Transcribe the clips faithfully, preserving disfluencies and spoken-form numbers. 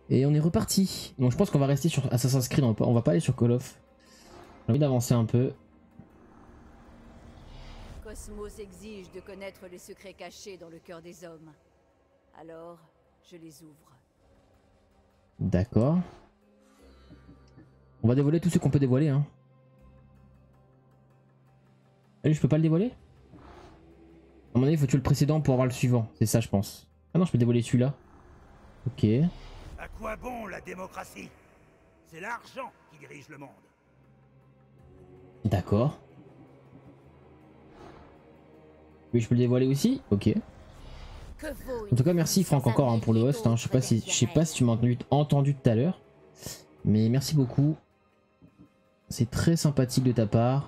Et on est reparti. Donc je pense qu'on va rester sur Assassin's Creed, on va pas, on va pas aller sur Call of. J'ai envie d'avancer un peu. Cosmos exige de connaître les secrets cachés dans le cœur des hommes. Alors, je les ouvre. D'accord. On va dévoiler tout ce qu'on peut dévoiler, hein. Allez, je peux pas le dévoiler? À mon avis, il faut tuer le précédent pour avoir le suivant. C'est ça, je pense. Ah non, je peux dévoiler celui-là. Ok. À quoi bon la démocratie? C'est l'argent qui dirige le monde. D'accord. Oui, je peux le dévoiler aussi? Ok. En tout cas, merci Franck encore hein, pour le host. Hein. Je sais pas si, je sais pas si tu m'as entendu, entendu tout à l'heure, mais merci beaucoup. C'est très sympathique de ta part.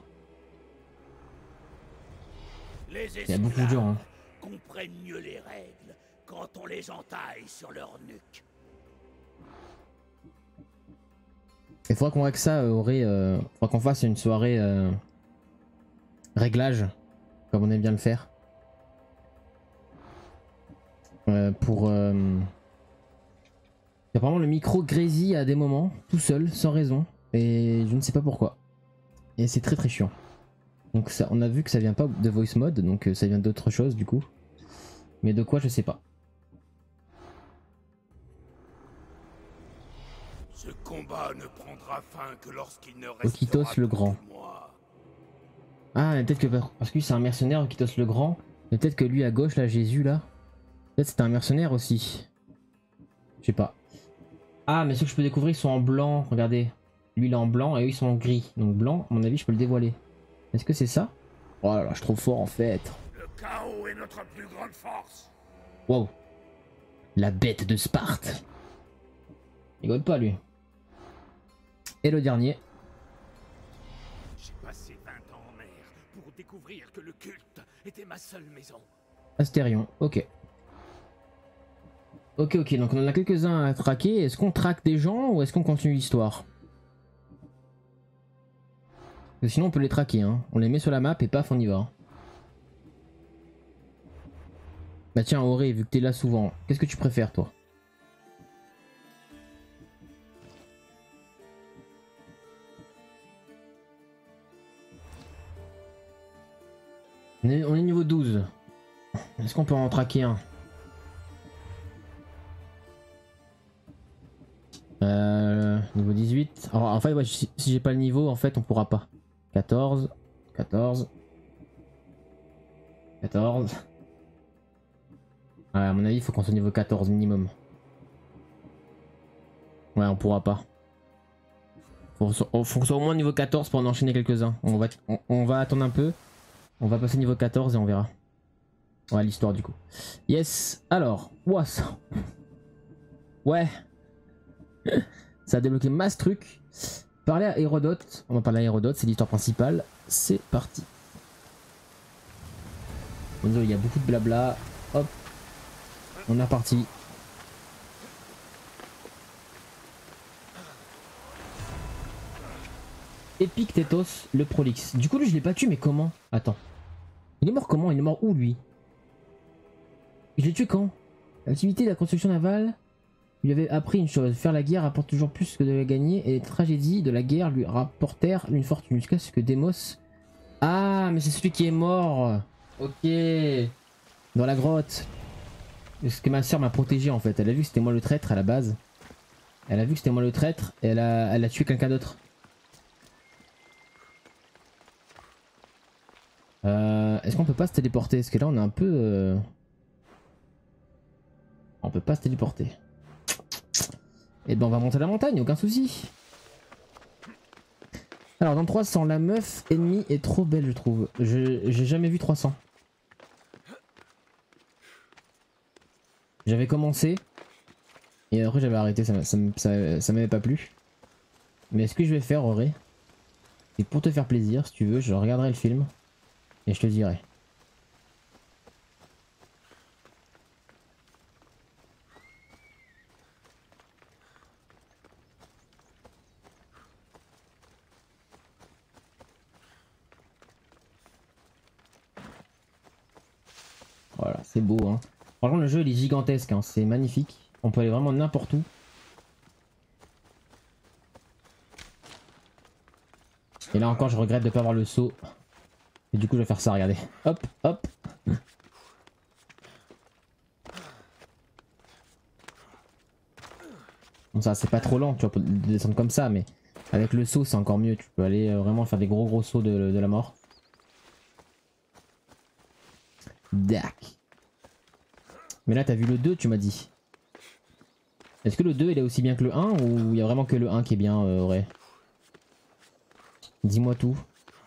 Les Il y a beaucoup de gens. Hein. Comprennent mieux les règles quand on les entaille sur leur nuque. Il faudra qu'on règle ça, euh, aurait, euh, faudra qu'on fasse une soirée euh, réglage, comme on aime bien le faire. Euh, pour euh... apparemment le micro grésille à des moments tout seul sans raison et je ne sais pas pourquoi et c'est très très chiant. Donc ça, on a vu que ça vient pas de voice mode, donc ça vient d'autre chose du coup, mais de quoi je sais pas. Ce combat ne prendra fin que lorsqu'il ne restera Okitos le Grand. Ah mais peut-être que parce que c'est un mercenaire Okitos le Grand, mais peut-être que lui à gauche là Jésus là. Peut-être c'était un mercenaire aussi. Je sais pas. Ah, mais ceux que je peux découvrir ils sont en blanc. Regardez. Lui il est en blanc et eux ils sont en gris. Donc blanc, à mon avis, je peux le dévoiler. Est-ce que c'est ça? Oh là là, je suis trop fort en fait. Le chaos est notre plus grande force. Wow. La bête de Sparte. Il rigole pas lui. Et le dernier. J'ai passé vingt ans en mer pour découvrir que le culte était ma seule maison. Astérion, ok. Ok, ok, donc on en a quelques-uns à traquer. Est-ce qu'on traque des gens ou est-ce qu'on continue l'histoire? Sinon on peut les traquer, hein. On les met sur la map et paf, on y va. Bah tiens, Auré, vu que t'es là souvent, qu'est-ce que tu préfères toi? On est, on est niveau douze. Est-ce qu'on peut en traquer un? Euh, niveau dix-huit. Alors, en fait, ouais, si, si j'ai pas le niveau, en fait, on pourra pas. quatorze. quatorze. quatorze. Ouais, à mon avis, il faut qu'on soit niveau quatorze minimum. Ouais, on pourra pas. Faut, faut qu'on soit au moins niveau quatorze pour en enchaîner quelques-uns. On va, on, on va attendre un peu. On va passer niveau quatorze et on verra. Ouais, l'histoire du coup. Yes. Alors, ouah, ça. Ouais. Ça a débloqué masse truc. Parler à Hérodote. On va parler à Hérodote, c'est l'histoire principale. C'est parti. Désolé, il y a beaucoup de blabla. Hop. On est reparti. Épictétos le prolixe. Du coup, lui, je l'ai pas tué, mais comment? Attends. Il est mort comment? Il est mort où, lui? Je l'ai tué quand? L'activité de la construction navale lui avait appris une chose. Faire la guerre rapporte toujours plus que de la gagner, et les tragédies de la guerre lui rapportèrent une fortune. Jusqu'à ce que Démos... Ah, mais c'est celui qui est mort. Ok. Dans la grotte. Parce que ma soeur m'a protégé, en fait. Elle a vu que c'était moi le traître, à la base. Elle a vu que c'était moi le traître, et elle a, elle a tué quelqu'un d'autre. Euh, Est-ce qu'on peut pas se téléporter? Parce que là on est un peu... Euh... On peut pas se téléporter. Et ben on va monter la montagne, aucun souci. Alors dans trois cents, la meuf ennemie est trop belle je trouve. Je J'ai jamais vu trois cents. J'avais commencé. Et après j'avais arrêté, ça, ça, ça, ça m'avait pas plu. Mais ce que je vais faire Auré, c'est pour te faire plaisir, si tu veux, je regarderai le film. Et je te dirai. Voilà, c'est beau hein. Franchement le jeu il est gigantesque, hein. C'est magnifique. On peut aller vraiment n'importe où. Et là encore je regrette de pas avoir le saut. Et du coup je vais faire ça, regardez. Hop, hop. Bon ça c'est pas trop lent, tu vois, pour descendre comme ça, mais avec le saut c'est encore mieux. Tu peux aller euh, vraiment faire des gros gros sauts de, de la mort. Dac. Mais là t'as vu le deux, tu m'as dit. Est-ce que le deux il est aussi bien que le un ou il y a vraiment que le un qui est bien, euh, Auré? Dis-moi tout.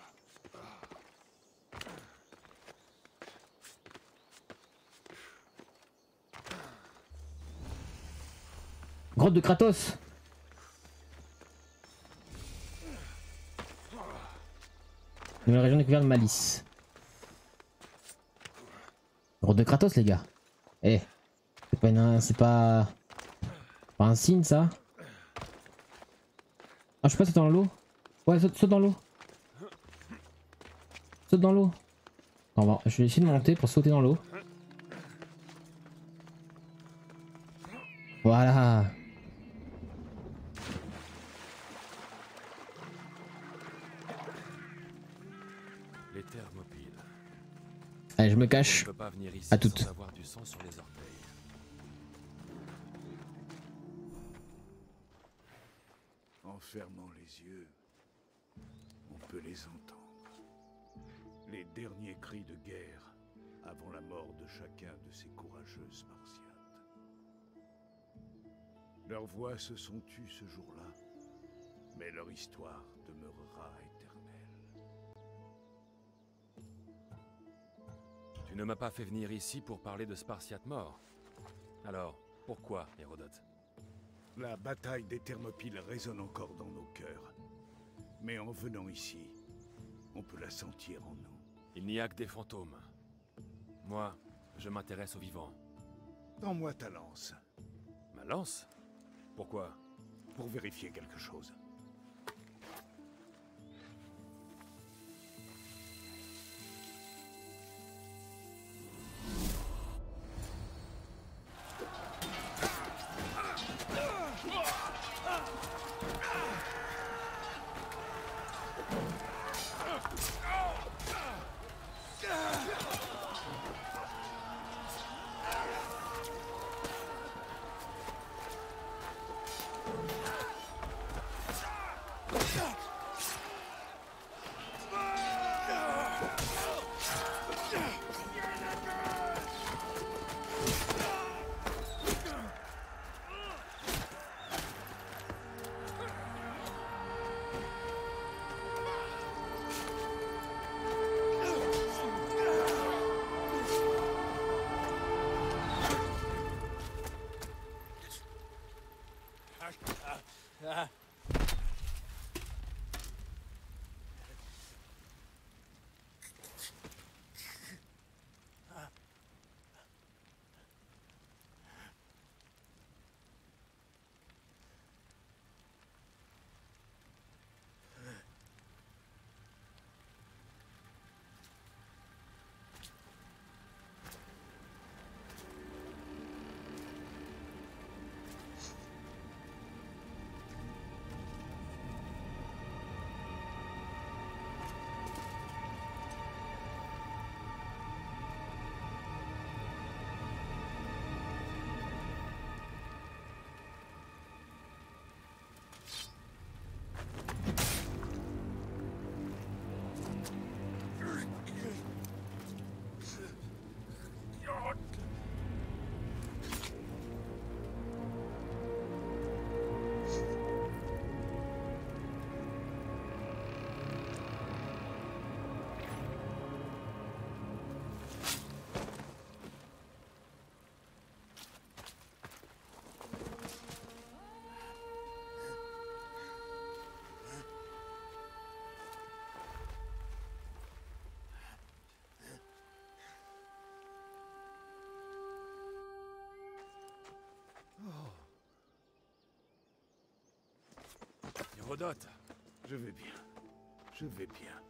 Grotte de Kratos. Nouvelle région découverte de Malice. Grotte de Kratos les gars. Eh. C'est pas une... C'est pas... Pas un signe ça. Ah je peux pas sauter dans l'eau. Ouais saute, saute dans l'eau. Saute dans l'eau. Attends, je vais essayer de monter pour sauter dans l'eau. Voilà. Les Thermopyles. Allez je me cache. On peut pas venir ici À toutes. sans avoir du sang sur les orteils. En fermant les yeux, on peut les entendre. Les derniers cris de guerre avant la mort de chacun de ces courageux Spartiates. Leurs voix se sont tues ce jour-là, mais leur histoire demeurera éternelle. Tu ne m'as pas fait venir ici pour parler de Spartiates morts. Alors, pourquoi, Hérodote? La bataille des Thermopyles résonne encore dans nos cœurs. Mais en venant ici, on peut la sentir en nous. Il n'y a que des fantômes. Moi, je m'intéresse aux vivants. Tends-moi ta lance, Ma lance? Pourquoi? pour vérifier quelque chose. Hérodote, Je vais bien. Je vais bien.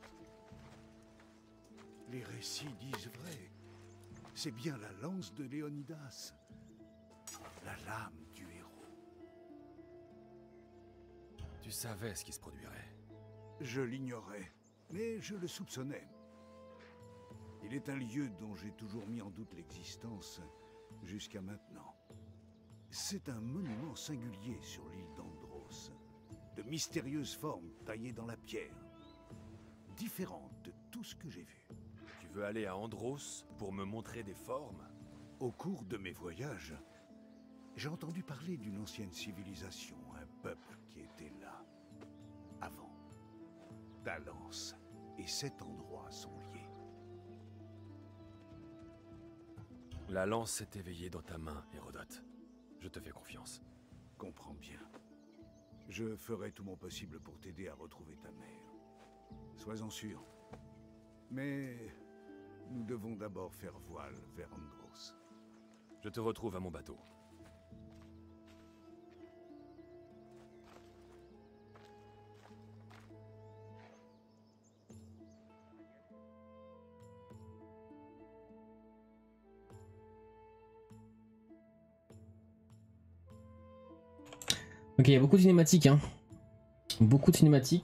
Les récits disent vrai. C'est bien la lance de Léonidas. La lame du héros. tu savais ce qui se produirait. Je l'ignorais, mais je le soupçonnais. Il est un lieu dont j'ai toujours mis en doute l'existence jusqu'à maintenant. C'est un monument singulier sur l'île d'Andros, de mystérieuses formes taillées dans la pierre, différentes de tout ce que j'ai vu. Tu veux aller à Andros pour me montrer des formes? Au cours de mes voyages, j'ai entendu parler d'une ancienne civilisation, un peuple qui était là, avant. Talence et cet endroit sont liés. La lance s'est éveillée dans ta main, Hérodote. Je te fais confiance. Comprends bien. Je ferai tout mon possible pour t'aider à retrouver ta mère. Sois-en sûr. Mais nous devons d'abord faire voile vers Andros. Je te retrouve à mon bateau. Ok, il y a beaucoup de cinématiques, hein. Beaucoup de cinématiques.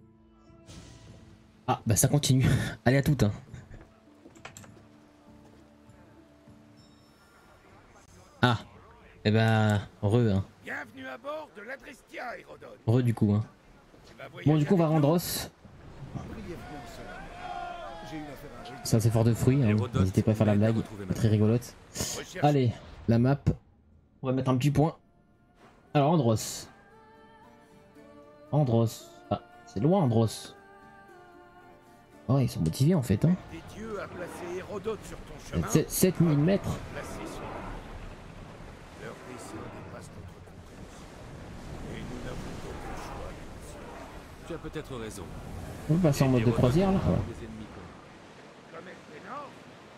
Ah, bah ça continue. Allez à toutes, hein. Ah, et eh bah, re, hein. Bienvenue à bord de l'Adrestia, Hérodote. Re du coup, hein. Bon, du coup, on va rendre Andros. Ça, c'est fort de fruits, hein. N'hésitez pas à faire la blague, très rigolote. Allez, la map. On va mettre un petit point. Alors, Andros. Andros. Ah, c'est loin, Andros. Oh, ils sont motivés en fait, hein. Des dieux a placé Hérodote sur ton chemin. sept mille mètres. Placé sur leur dessein dépasse notre compréhension. Et nous n'avons d'autre choix que de suivre. Tu as peut-être raison. On peut passer en mode de croisière là. Ouais. Comme Elphénor,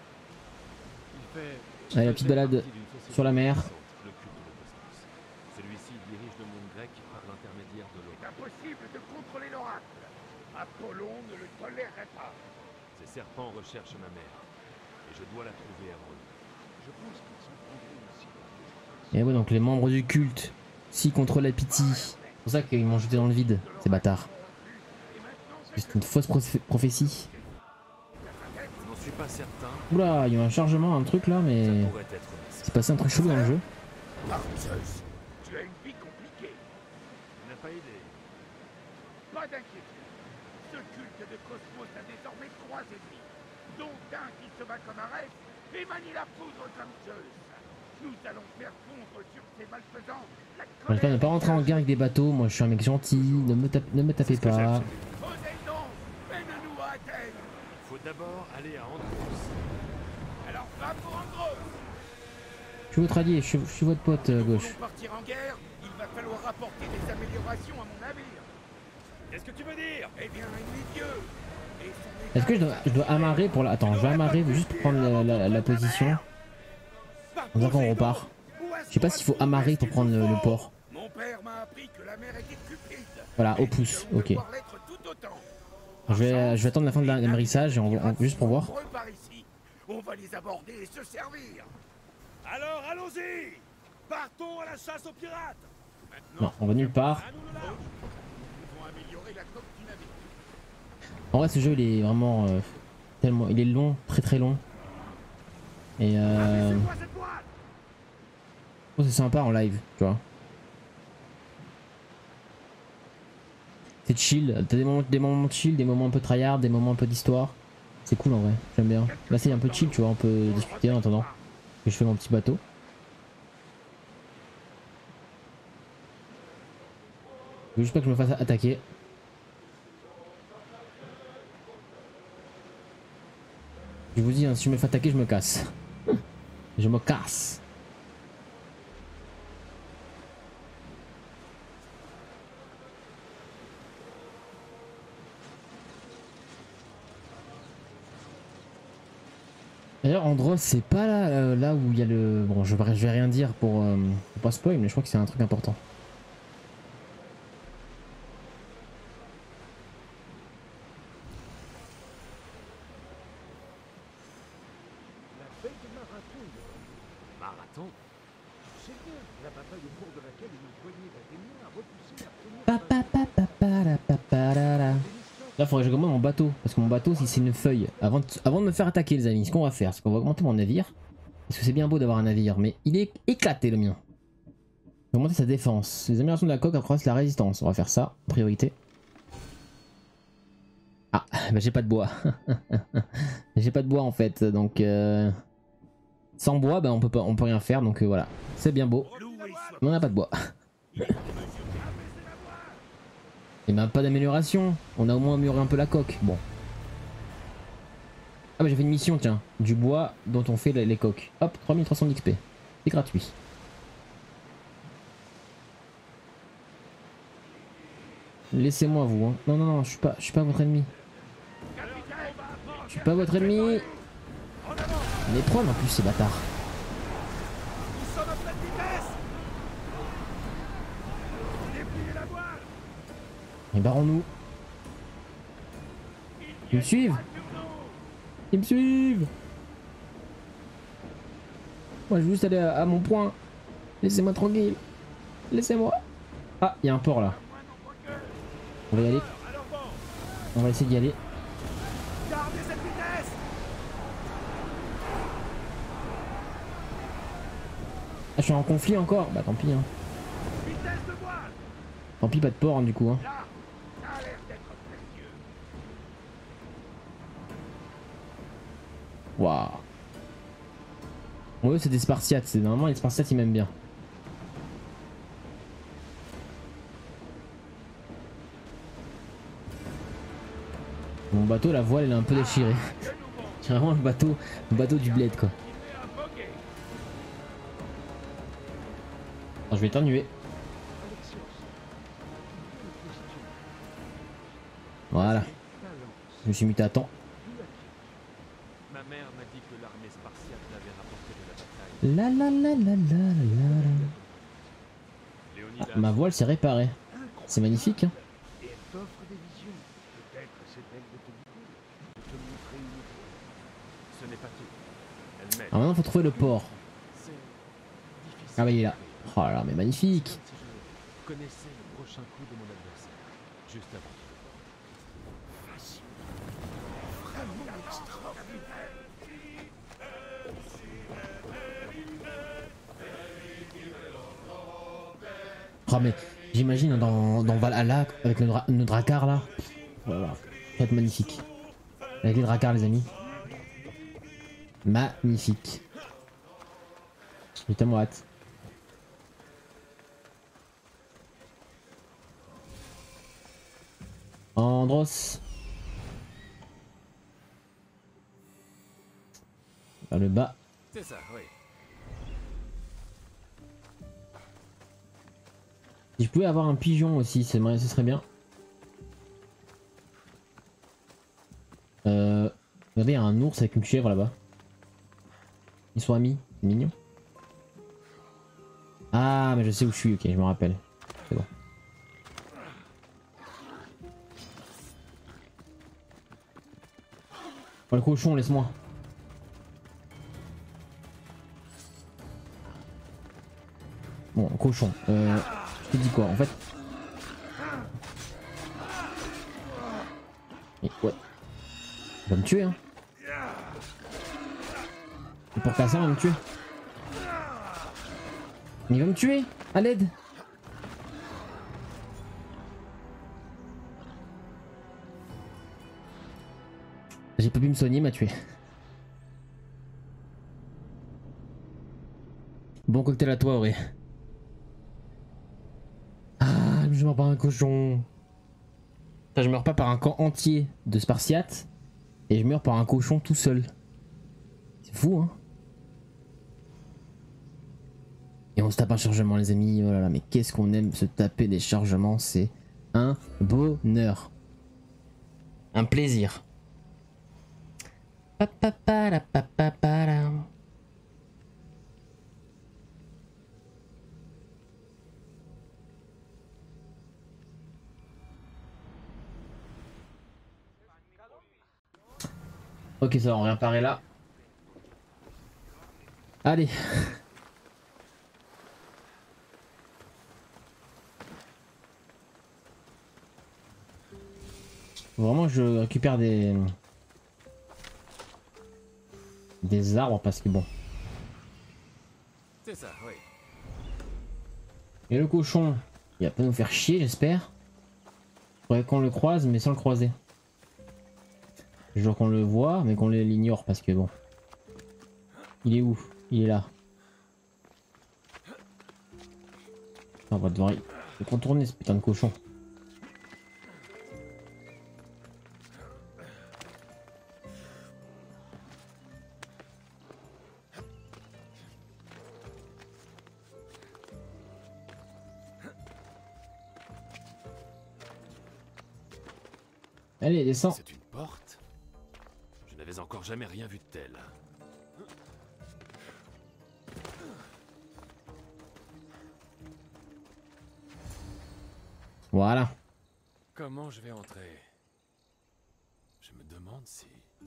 Allez, la petite balade sur la mer. Celui-ci dirige le monde grec par l'intermédiaire de l'eau. c'est impossible de contrôler l'oracle. Apollon ne le tolérerait pas. Ces serpents recherchent ma mère. Et je dois la trouver avant eux. Je pense qu'ils sont conduits aussi. Et ouais, donc les membres du culte, s'ils contrôlent la pitié. C'est pour ça qu'ils m'ont jeté dans le vide, ces bâtards. C'est une fausse proph- prophétie. Je n'en suis pas certain. Oula, il y a un chargement, un truc là, mais. Ça pourrait être nécessaire. C'est passé un truc chelou dans le jeu. Par Zeus, tu as une vie compliquée. Tu n'as pas idée. Pas d'inquiétude. Ce culte de Cosmos a désormais trois ennemis, dont un qui se bat comme un rêve et manie la poudre comme Zeus. Nous allons faire fondre sur ces malfaisants la J'espère ne pas rentrer en guerre avec des bateaux. Moi, je suis un mec gentil. Ne me, tape- ne me tapez pas. Poséidon, mène-nous à Athènes. Il faut d'abord aller à Andros. Alors va pour Andros. Je suis votre allié. Je suis, je suis votre pote euh, Nous gauche. voulons partir en guerre, il va falloir apporter des améliorations à mon navire. Qu'est-ce que tu veux dire? Eh bien, il est vieux. Et son Est-ce que je dois, je dois amarrer pour la. Attends, je vais amarrer juste pour prendre la, la- la position. On dirait qu'on repart. Je sais pas s'il faut amarrer pour prendre le, le port. Mon père m'a appris que la mer était cupide. Voilà, au pouce. Ok. Je vais, je vais attendre la fin de l'amérissage et on, on- juste pour voir. Par ici. On va les aborder et se servir. Alors allons-y! Partons à la chasse aux pirates! Non, on va nulle part. À nous le large! Ils vont améliorer la coque du navire. En vrai, ce jeu il est vraiment euh, tellement. Il est long, très très long. Et euh. Laissez-moi cette boîte. Oh, c'est sympa en live, tu vois. C'est chill, t'as des moments, des moments de chill, des moments un peu tryhard, des moments un peu d'histoire. C'est cool en vrai, j'aime bien. Là c'est un peu chill, tu vois, on peut discuter en attendant que je fais mon petit bateau. Je veux juste pas que je me fasse attaquer. Je vous dis, hein, si je me fais attaquer, je me casse. Je me casse. D'ailleurs, Andros, c'est pas là, euh, là où il y a le. Bon, je, je vais rien dire pour, euh, pour pas spoil, mais je crois que c'est un truc important. La veille de marathon, Marathon? c'est bien la bataille au cours de laquelle une poignée d'Athéniens a repoussé la première Pa, pa, pa, pa, pa, ra, pa, pa, ra, ra. Démétie. faudrait que je commande mon bateau. Parce que mon bateau, si c'est une feuille. Avant de, avant de me faire attaquer, les amis, ce qu'on va faire, c'est qu'on va augmenter mon navire. Parce que c'est bien beau d'avoir un navire, mais il est éclaté le mien. On va augmenter sa défense. Les améliorations de la coque accroissent la résistance. On va faire ça, priorité. Ah, bah j'ai pas de bois. J'ai pas de bois en fait, donc euh... sans bois, bah on peut pas, on peut rien faire, donc euh, voilà. C'est bien beau, mais on n'a pas de bois. Et bah pas d'amélioration. On a au moins amélioré un peu la coque. Bon. Ah bah j'ai fait une mission, tiens, du bois dont on fait les, les coques. Hop, trois mille trois cents d'X P. C'est gratuit. Laissez-moi vous. Hein. Non non non, je suis pas, je suis pas votre ennemi. Je suis pas votre ennemi. On est prône en plus ces bâtards. Nous sommes à pleine vitesse. Dépliez la voile. Et barrons-nous. Ils me suivent. Ils me suivent. Moi je veux juste aller à, à mon point. Laissez-moi tranquille. Laissez-moi. Ah, il y a un port là. On va y aller. On va essayer d'y aller. Gardez cette vitesse. Ah, je suis en conflit encore. Bah tant pis hein. Vitesse de voile. Tant pis, pas de port hein, du coup hein. Là, ça a l'air d'être précieux. Waouh. Bon, eux c'est des Spartiates. C'est normalement les Spartiates ils m'aiment bien. Mon bateau, la voile elle est un peu déchirée. C'est vraiment le bateau, le bateau du bled quoi. Alors, je vais éternuer. Voilà. Je me suis muté à temps. Ma mère m'a dit que l'armée spartiate n'avait rapporté de la bataille. La la la la la la la. Léonidas, Ah, ma voile s'est réparée. C'est magnifique hein. Et elle t'offre des visions. Peut-être c'est-elle de te guider, de te montrer une voie. ce n'est pas tout. Elle m'aide. Alors maintenant faut trouver le port. C'est difficile. Ah bah il est là. Oh là là mais magnifique. Si je connaissais le prochain coup de mon adversaire, juste avant. Oh mais j'imagine dans, dans Valhalla avec le, dra le Drakkar là. Voilà. Ça va être magnifique. Avec les Drakkar les amis. Magnifique. J'ai tellement hâte. Andros. Vers le bas. C'est ça, oui. Si je pouvais avoir un pigeon aussi, ce serait bien. Euh, regardez, il y a un ours avec une chèvre là-bas. Ils sont amis, c'est mignon. Ah, mais je sais où je suis, ok, je me rappelle. C'est bon. Oh, le cochon, laisse-moi. Bon, cochon. Euh, je t'ai dit quoi en fait? Et ouais. Il va me tuer hein. Et pour casser, il va me tuer. Il va me tuer. À l'aide. J'ai pas pu me soigner, il m'a tué. Bon cocktail à toi, Auré. Ah, je meurs par un cochon. Enfin, je meurs pas par un camp entier de Spartiates. Et je meurs par un cochon tout seul. C'est fou, hein. Et on se tape un chargement, les amis. Oh là là, mais qu'est-ce qu'on aime se taper des chargements. C'est un bonheur. Un plaisir. Ok, ça va, on réapparaît là. Allez. Faut vraiment que je récupère des... des arbres parce que bon. C'est ça, oui. Et le cochon, il va pas nous faire chier, j'espère. Faudrait qu'on le croise, mais sans le croiser. Genre qu'on le voit, mais qu'on l'ignore parce que bon. Il est où? Il est là. On va devoir y contourner ce putain de cochon. Allez, descends. C'est une porte? Je n'avais encore jamais rien vu de tel. Voilà. Comment je vais entrer? Je me demande si...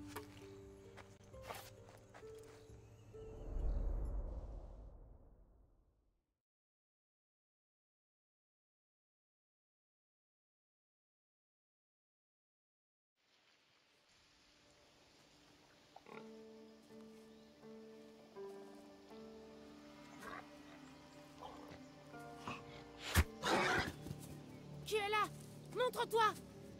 Qui est là? Montre-toi!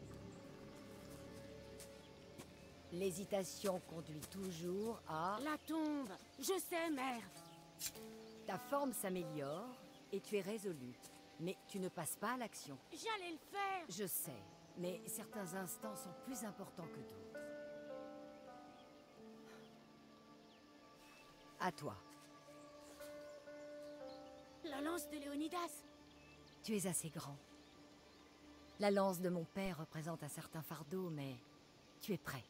L'hésitation conduit toujours à... La tombe! Je sais, mère! Ta forme s'améliore et tu es résolu. Mais tu ne passes pas à l'action. J'allais le faire! Je sais, mais certains instants sont plus importants que d'autres. À toi. La lance de Léonidas! Tu es assez grand. La lance de mon père représente un certain fardeau, mais tu es prêt.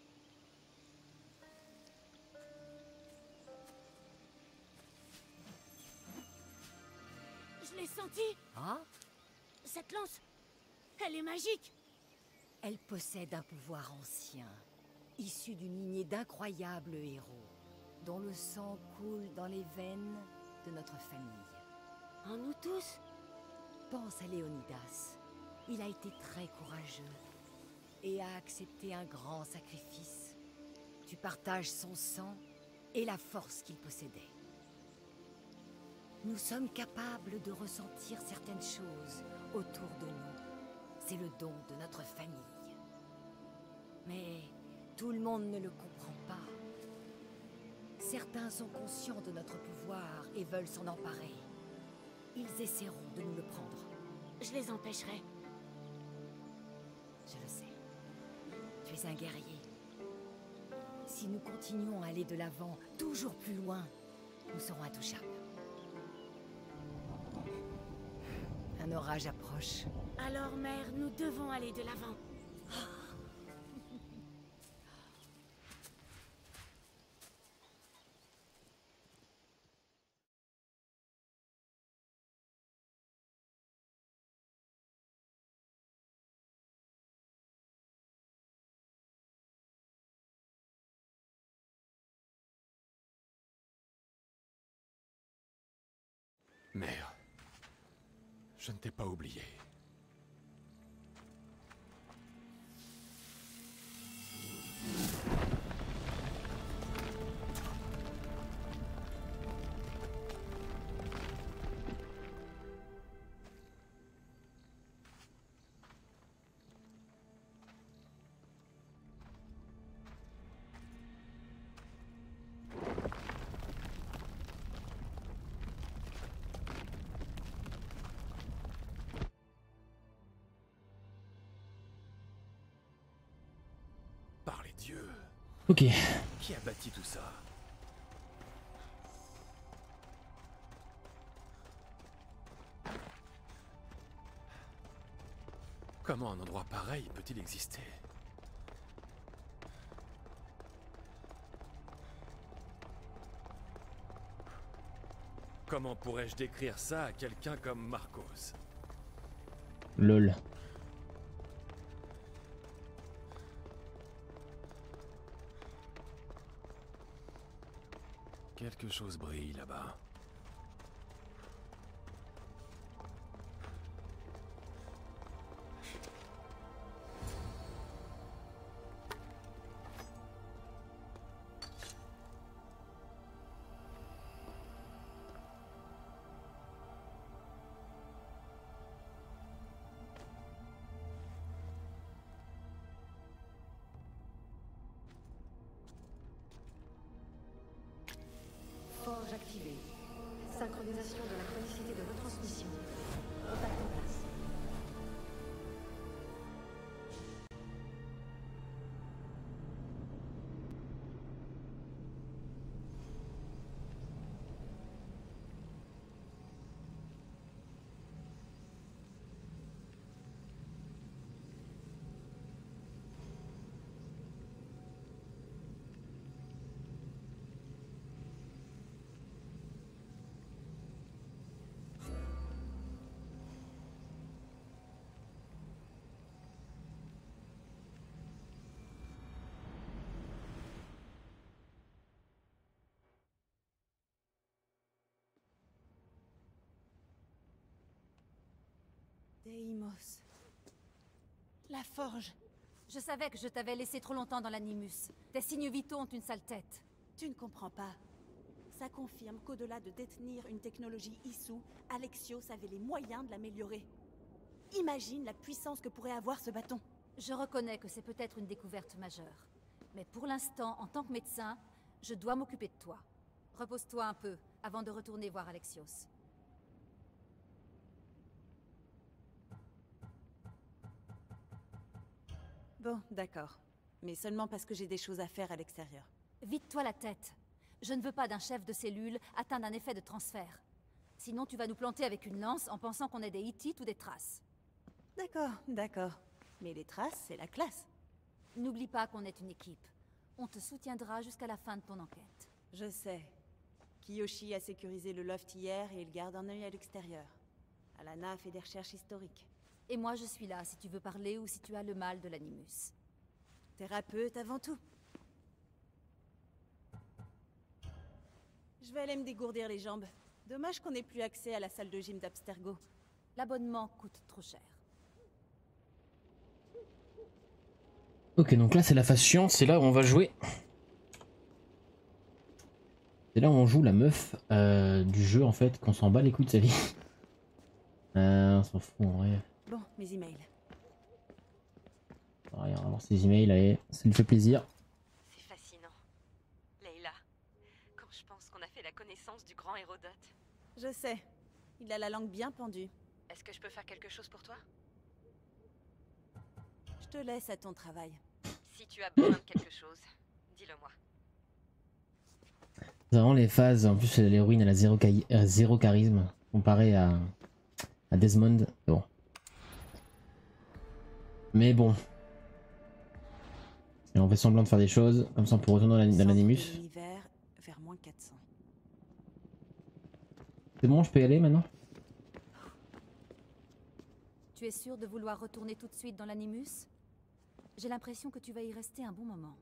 Je l'ai senti! Ah? Cette lance, elle est magique! Elle possède un pouvoir ancien, issu d'une lignée d'incroyables héros, dont le sang coule dans les veines de notre famille. En nous tous? Pense à Léonidas. Il a été très courageux et a accepté un grand sacrifice. Tu partages son sang et la force qu'il possédait. Nous sommes capables de ressentir certaines choses autour de nous. C'est le don de notre famille. Mais tout le monde ne le comprend pas. Certains sont conscients de notre pouvoir et veulent s'en emparer. Ils essaieront de nous le prendre. Je les empêcherai. Je le sais. Tu es un guerrier. Si nous continuons à aller de l'avant, toujours plus loin, nous serons intouchables. Un orage approche. Alors, mère, nous devons aller de l'avant. Mère, je ne t'ai pas oublié. Par les dieux, Ok. qui a bâti tout ça? Comment un endroit pareil peut-il exister? Comment pourrais-je décrire ça à quelqu'un comme Marcos? Lol. Quelque chose brille là-bas. activé. Synchronisation de la chronicité de retransmission. Contact en place. Deimos. La forge. Je savais que je t'avais laissé trop longtemps dans l'animus. Tes signes vitaux ont une sale tête. Tu ne comprends pas. Ça confirme qu'au-delà de détenir une technologie issue, Alexios avait les moyens de l'améliorer. Imagine la puissance que pourrait avoir ce bâton. Je reconnais que c'est peut-être une découverte majeure. Mais pour l'instant, en tant que médecin, je dois m'occuper de toi. Repose-toi un peu, avant de retourner voir Alexios. Bon, d'accord. Mais seulement parce que j'ai des choses à faire à l'extérieur. Vide-toi la tête. Je ne veux pas d'un chef de cellule atteint d'un effet de transfert. Sinon tu vas nous planter avec une lance en pensant qu'on est des Hittites ou des Thraces. D'accord, d'accord. Mais les Thraces, c'est la classe. N'oublie pas qu'on est une équipe. On te soutiendra jusqu'à la fin de ton enquête. Je sais. Kiyoshi a sécurisé le loft hier et il garde un œil à l'extérieur. Alana a fait des recherches historiques. Et moi je suis là si tu veux parler ou si tu as le mal de l'animus. Thérapeute avant tout. Je vais aller me dégourdir les jambes. Dommage qu'on n'ait plus accès à la salle de gym d'Abstergo. L'abonnement coûte trop cher. Ok, donc là c'est la phase chiante, c'est là où on va jouer. C'est là où on joue la meuf euh, du jeu en fait, qu'on s'en bat les couilles de sa vie. Euh, on s'en fout en vrai. Bon, mes emails. Rien, on va voir ses emails, allez, ça lui fait plaisir. C'est fascinant. Leila, quand je pense qu'on a fait la connaissance du grand Hérodote. Je sais. Il a la langue bien pendue. Est-ce que je peux faire quelque chose pour toi? Je te laisse à ton travail. Si tu as besoin de quelque chose, dis-le-moi. C'est vraiment les phases, en plus l'héroïne elle a zéro, euh, zéro charisme comparé à, à Desmond. Bon. Mais bon. Et on fait semblant de faire des choses, comme ça on peut retourner dans l'animus. Vers moins quatre cents. C'est bon, je peux y aller maintenant? Tu es sûr de vouloir retourner tout de suite dans l'animus? J'ai l'impression que tu vas y rester un bon moment.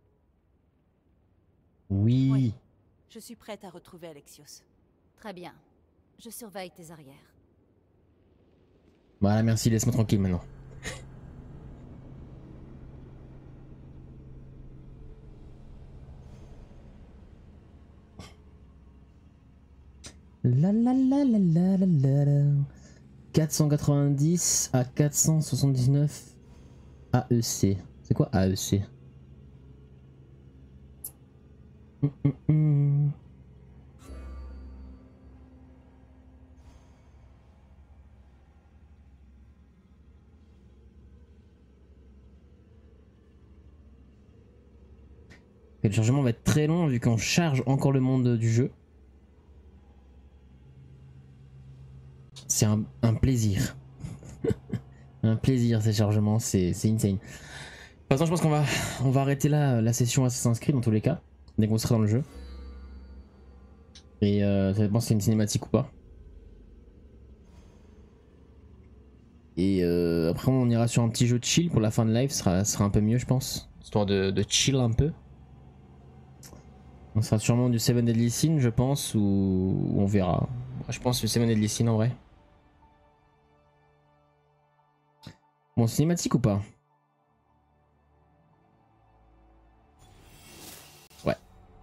Oui. Oui. Je suis prête à retrouver Alexios. Très bien. Je surveille tes arrières. Voilà, merci, laisse-moi tranquille maintenant. La la la la la la la la. quatre cent quatre-vingt-dix à quatre cent soixante-dix-neuf A E C. C'est quoi A E C? mm, mm, mm. Et le chargement va être très long vu qu'on charge encore le monde du jeu. C'est un, un plaisir. Un plaisir ces chargements, c'est insane. De toute façon, je pense qu'on va, on va arrêter là la session Assassin's Creed dans tous les cas, dès qu'on sera dans le jeu. Et euh, ça dépend si c'est une cinématique ou pas. Et euh, après on ira sur un petit jeu de chill pour la fin de live, ce sera, sera un peu mieux je pense. Histoire de, de chill un peu. On sera sûrement du Seven Deadly Sins je pense, ou, ou on verra. Je pense du Seven Deadly Sins en vrai. Bon, cinématique ou pas? Ouais.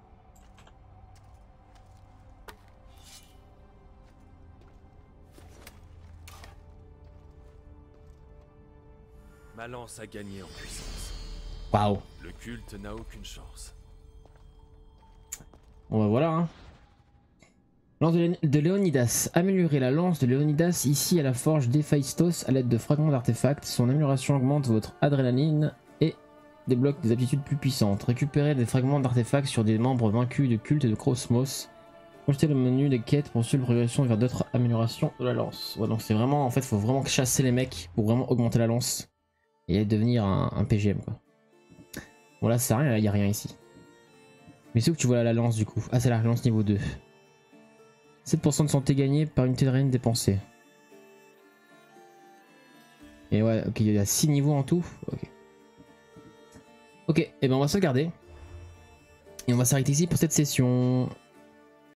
Ma lance a gagné en puissance. Waouh. Le culte n'a aucune chance. Bon bah voilà hein. Lance de, Lé de Léonidas. Améliorer la lance de Léonidas ici à la forge d'Héphaïstos à l'aide de fragments d'artefacts. Son amélioration augmente votre adrénaline et débloque des aptitudes plus puissantes. Récupérer des fragments d'artefacts sur des membres vaincus de culte de Cosmos. Consulter le menu des quêtes pour suivre la progression vers d'autres améliorations de la lance. Ouais, donc c'est vraiment, en fait, faut vraiment chasser les mecs pour vraiment augmenter la lance et devenir un, un P G M, quoi. Bon là, ça sert à rien, il n'y a rien ici. Mais c'est où que tu vois la lance du coup? Ah, c'est la lance niveau deux. sept pour cent de santé gagnée par unité de rien dépensée. Et ouais, ok, il y a six niveaux en tout. Ok. Ok, et ben on va sauvegarder. Et on va s'arrêter ici pour cette session.